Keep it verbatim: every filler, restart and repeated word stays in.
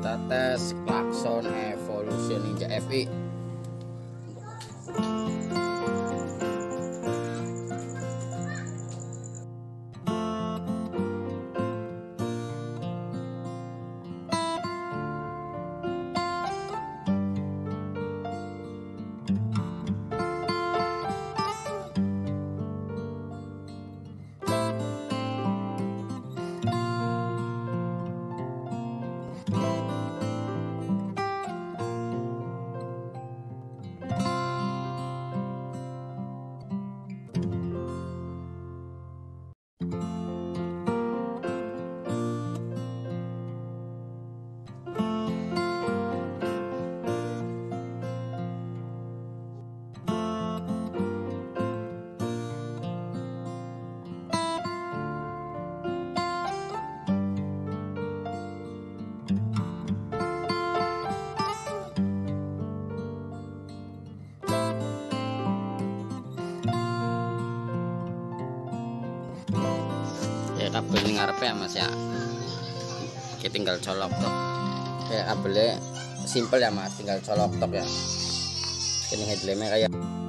kita tes klakson Evolution Ninja F I. Ya kabel ini ngarepe ya Mas ya. Kita tinggal colok tok. Ya kabelnya simple ya Mas, tinggal colok tok ya. Ini headlampnya kayak